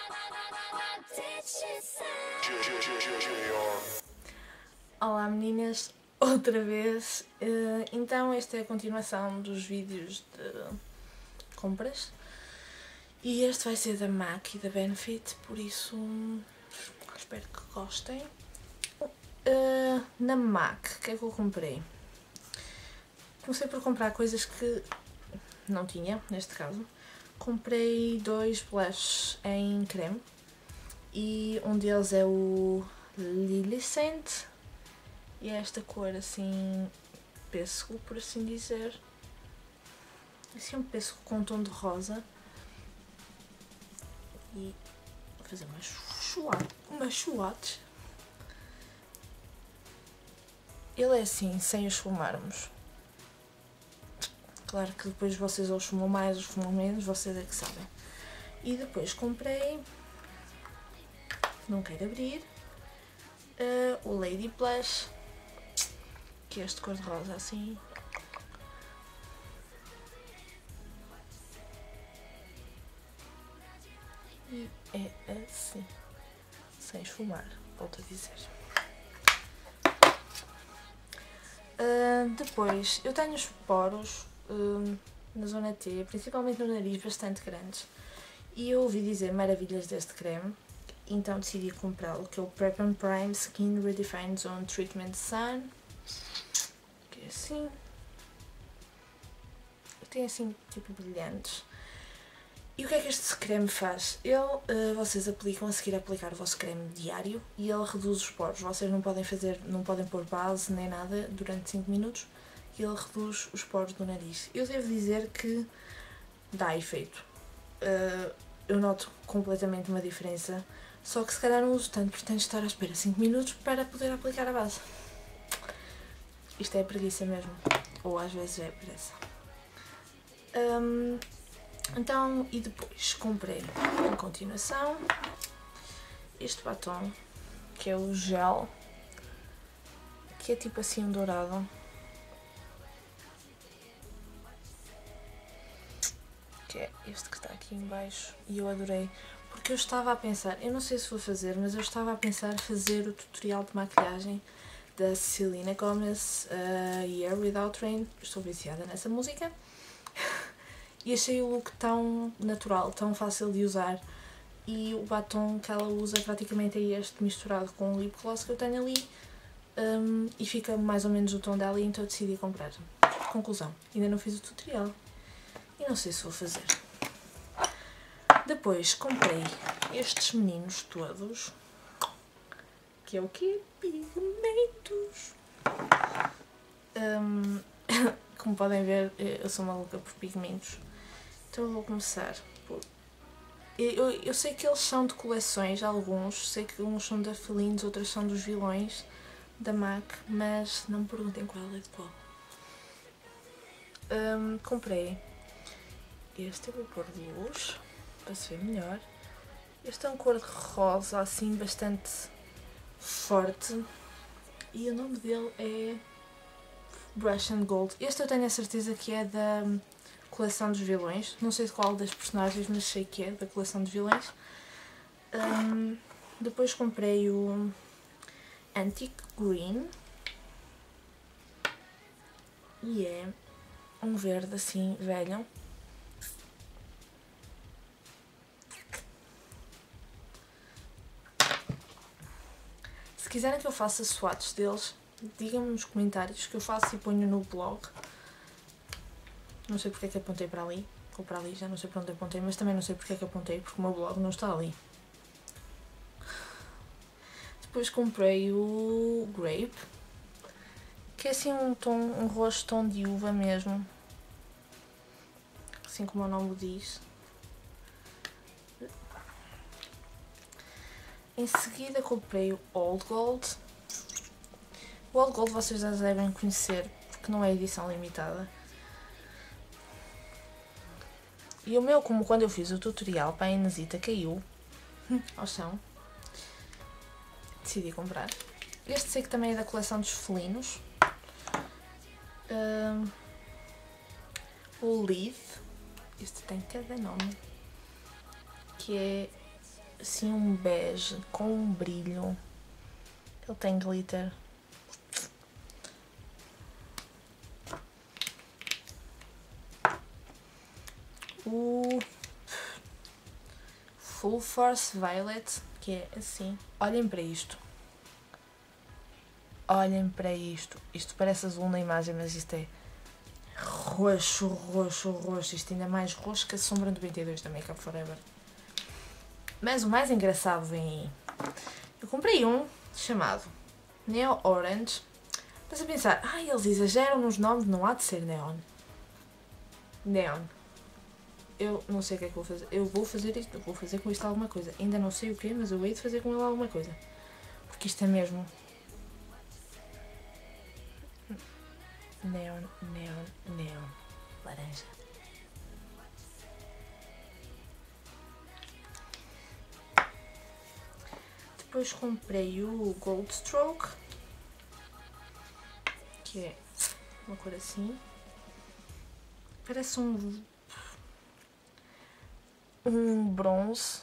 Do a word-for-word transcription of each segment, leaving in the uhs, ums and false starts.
Olá meninas, outra vez. Então esta é a continuação dos vídeos de compras e este vai ser da MAC e da Benefit, por isso espero que gostem. Na MAC, o que é que eu comprei? Comecei por comprar coisas que não tinha, neste caso. Comprei dois blushes em creme e um deles é o Lillicent e é esta cor assim, pêssego, por assim dizer. Assim um pêssego com um tom de rosa. E vou fazer umas swatches. Umas swatches. Ele é assim, sem esfumarmos. Claro que depois vocês ou esfumam mais ou esfumam menos, vocês é que sabem. E depois comprei, não quero abrir, uh, o Lady Blush, que é este cor-de-rosa assim. E é assim, sem esfumar, volto a dizer. Uh, depois, eu tenho os poros uh, na zona T, principalmente no nariz, bastante grandes. E eu ouvi dizer maravilhas deste creme, então decidi comprá-lo, que é o Prep and Prime Skin Redefined Zone Treatment Sun. Que é assim. Tem assim, tipo, brilhantes. E o que é que este creme faz? Ele, uh, vocês aplicam a seguir a aplicar o vosso creme diário e ele reduz os poros. Vocês não podem fazer, não podem pôr base nem nada durante cinco minutos e ele reduz os poros do nariz. Eu devo dizer que dá efeito. Uh, eu noto completamente uma diferença, só que se calhar não uso tanto porque tenho de estar à espera cinco minutos para poder aplicar a base. Isto é preguiça mesmo, ou às vezes é pressa. Um, Então, e depois comprei, em continuação, este batom, que é o gel, que é tipo assim um dourado. Que é este que está aqui em baixo, e eu adorei, porque eu estava a pensar, eu não sei se vou fazer, mas eu estava a pensar fazer o tutorial de maquilhagem da Selena Gomez, uh, Year Without Rain. Estou viciada nessa música. E achei o look tão natural, tão fácil de usar, e o batom que ela usa praticamente é este, misturado com o lip gloss que eu tenho ali, um, e fica mais ou menos o tom dela, e então eu decidi comprar. Conclusão, ainda não fiz o tutorial e não sei se vou fazer. Depois comprei estes meninos todos, que é o quê? Pigmentos! Um, como podem ver, eu sou maluca por pigmentos. Então eu vou começar por... Eu, eu sei que eles são de coleções, alguns. Sei que uns são da Felines, outros são dos vilões da MAC, mas não me perguntem qual é de qual. Um, comprei este, eu vou pôr de luz, para se ver melhor. Este é um cor de rosa, assim, bastante forte. E o nome dele é Brush and Gold. Este eu tenho a certeza que é da coleção dos vilões, não sei de qual das personagens, mas sei que é da coleção dos vilões. Um, depois comprei o Antique Green e é um verde assim velho. Se quiserem que eu faça swatches deles, digam-me nos comentários que eu faço e ponho no blog. Não sei porque é que apontei para ali, ou para ali, já não sei para onde apontei, mas também não sei porque é que apontei, porque o meu blog não está ali. Depois comprei o Grape, que é assim um tom, um roxo tom de uva mesmo, assim como o nome diz. Em seguida comprei o Old Gold. O Old Gold vocês já devem conhecer, porque não é edição limitada. E o meu, como quando eu fiz o tutorial para a Inesita, caiu ao chão, decidi comprar. Este sei que também é da coleção dos felinos. Um, o Leaf, este tem cada nome, que é assim um bege com um brilho. Ele tem glitter. O Full Force Violet, que é assim. Olhem para isto. Olhem para isto. Isto parece azul na imagem, mas isto é roxo, roxo, roxo. Isto ainda é mais roxo que a sombra noventa e dois da Make Up Forever. Mas o mais engraçado vem aí. Eu comprei um chamado Neo Orange. Estás a pensar, ah, eles exageram nos nomes, não há de ser neon. Neon. Eu não sei o que é que vou fazer. Eu vou fazer isto, vou fazer com isto alguma coisa. Ainda não sei o quê, mas eu hei de fazer com ele alguma coisa. Porque isto é mesmo... Neon, neon, neon. Laranja. Depois comprei o Gold Stroke, que é uma cor assim. Parece um... um bronze.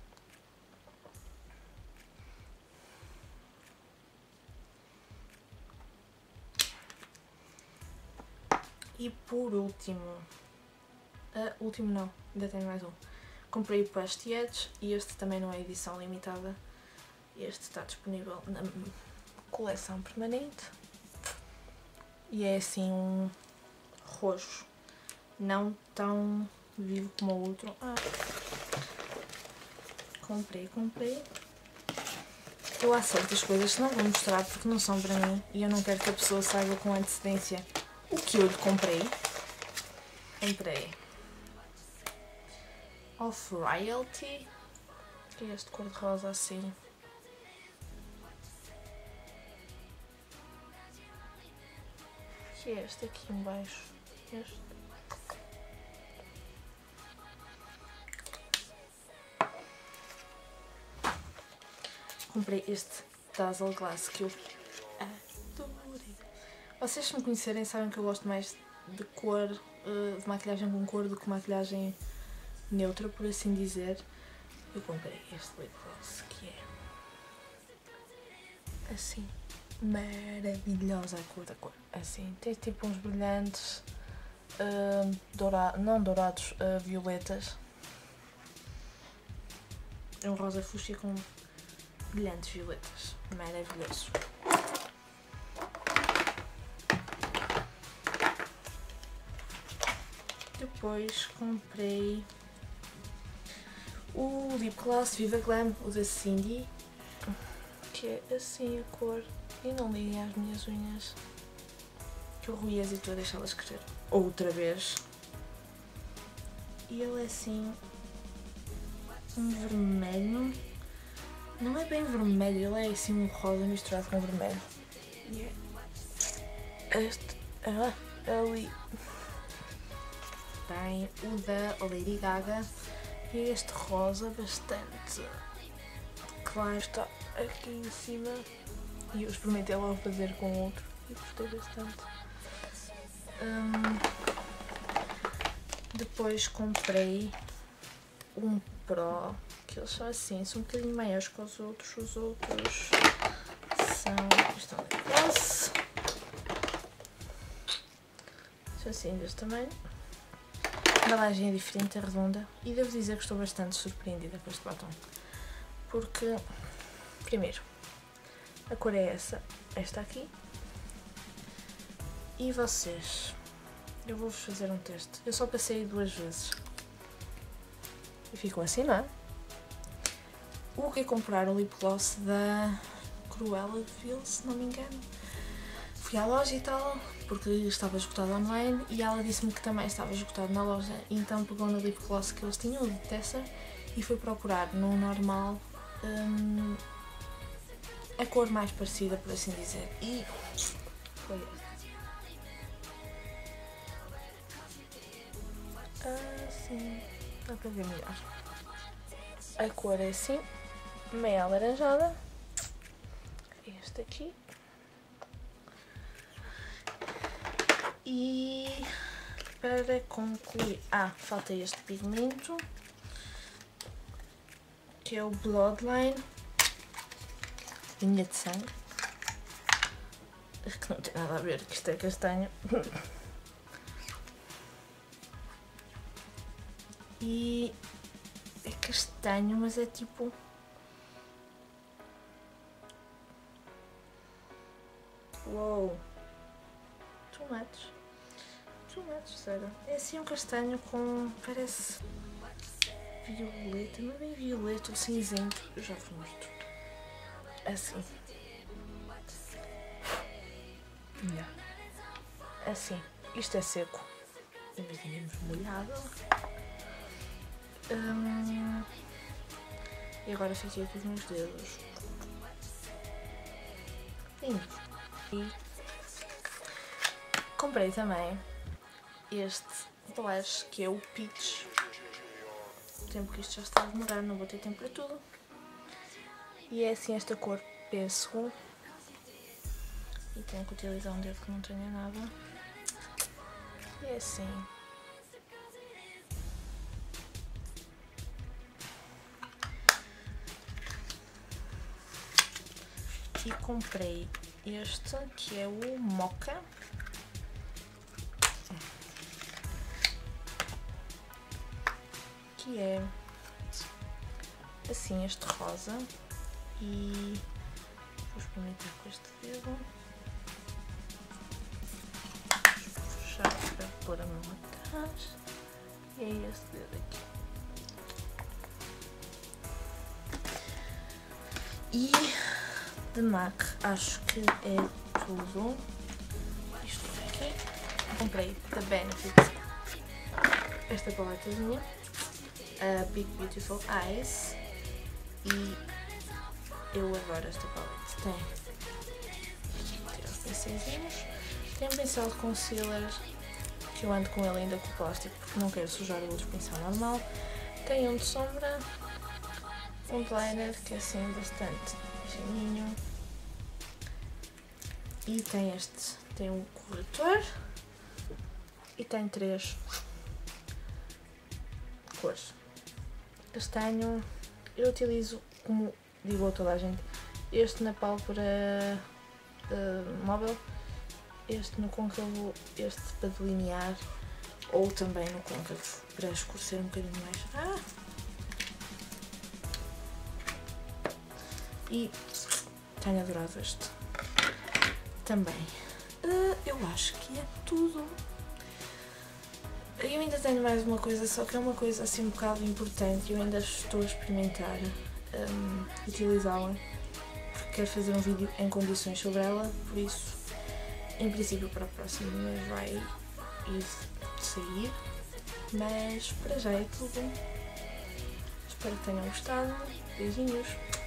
E por último, uh, último não, ainda tenho mais um. Comprei o Past Edge e este também não é edição limitada. Este está disponível na coleção permanente. E é assim um roxo, não tão vivo como o outro. Ah, comprei, comprei. Eu há certas coisas que não vou mostrar porque não são para mim e eu não quero que a pessoa saiba com antecedência o que eu lhe comprei. Comprei Of Royalty, que é este cor-de-rosa assim. Que é este aqui em baixo. Este. Comprei este Dazzle Glass que eu adorei. Vocês, se me conhecerem, sabem que eu gosto mais de cor, de maquilhagem com cor do que maquilhagem neutra, por assim dizer. Eu comprei este lip gloss que é assim, maravilhosa a cor da cor. Assim, tem tipo uns brilhantes, uh, doura não dourados, uh, violetas. É um rosa fúcsia com brilhantes violetas. Maravilhoso. Depois comprei o Lip Gloss Viva Glam, o da Cindy, que é assim a cor. E não liguem às minhas unhas, que eu ruí-as e estou a deixá-las crescer outra vez. E ele é assim um vermelho. Não é bem vermelho, ele é assim um rosa misturado com vermelho. E é este ah, ali. Tem o da Lady Gaga e este rosa bastante claro, está aqui em cima. E eu experimentei logo fazer com outro e gostei bastante. Hum, depois comprei um Pro, que eles são assim, são um bocadinho maiores que os outros. Os outros são... Estão ali. São assim deste tamanho. A embalagem é diferente, é redonda. E devo dizer que estou bastante surpreendida com este batom. Porque, primeiro, a cor é essa, esta aqui. E vocês? Eu vou-vos fazer um teste. Eu só passei duas vezes. E ficou assim, não é? O que é comprar o lip gloss da Cruella de Vil, se não me engano. Fui à loja e tal, porque estava esgotado online e ela disse-me que também estava esgotado na loja. Então pegou no lip gloss que eles tinham, o de Tessa, e foi procurar no normal hum, a cor mais parecida, por assim dizer. E foi esta. Assim, dá para ver melhor. A cor é assim, meio alaranjada. Este aqui. E para concluir, ah, falta este pigmento, que que é o Bloodline, linha de sangue, que não tem nada a ver, que isto é castanho. E é castanho, mas é tipo... Uou! Too much. Too much, sério. É assim um castanho com... parece... violeta, não é bem violeta, ou cinzento. Eu já vos mostro. Assim. Yeah. Assim. Isto é seco. Imaginemos molhado. Hum, e agora fiquei com os meus dedos. Lindo. E comprei também este blush que é o Peach. O tempo que isto já está a demorar, não vou ter tempo para tudo. E é assim esta cor pêssego. E tenho que utilizar um dedo que não tenha nada. E é assim. E comprei este que é o Mocha. Que é assim este rosa. E vou experimentar com este dedo. Vou puxar para pôr a mão atrás. E é este dedo aqui. E de MAC acho que é tudo. Isto aqui. Comprei da Benefit esta paletazinha, a Big Beautiful Eyes, e eu adoro esta paleta. Tem, tem os pincelzinhos, tem um pincel de concealer que eu ando com ele ainda com o plástico porque não quero sujar o outro pincel normal. Tem um de sombra, um liner que é assim bastante fininho, e tem este, tem um corretor e tem três cores. Castanho, eu utilizo, como digo a toda a gente, este na pálpebra uh, móvel, este no côncavo, este para delinear, ou também no côncavo para escurecer um bocadinho mais. Ah! E tenho adorado este também. Uh, eu acho que é tudo. Eu ainda tenho mais uma coisa, só que é uma coisa assim um bocado importante. Eu ainda estou a experimentar um, utilizá-la, porque quero fazer um vídeo em condições sobre ela, por isso, em princípio, para o próximo mês vai ir sair. Mas para já é tudo. Espero que tenham gostado. Beijinhos.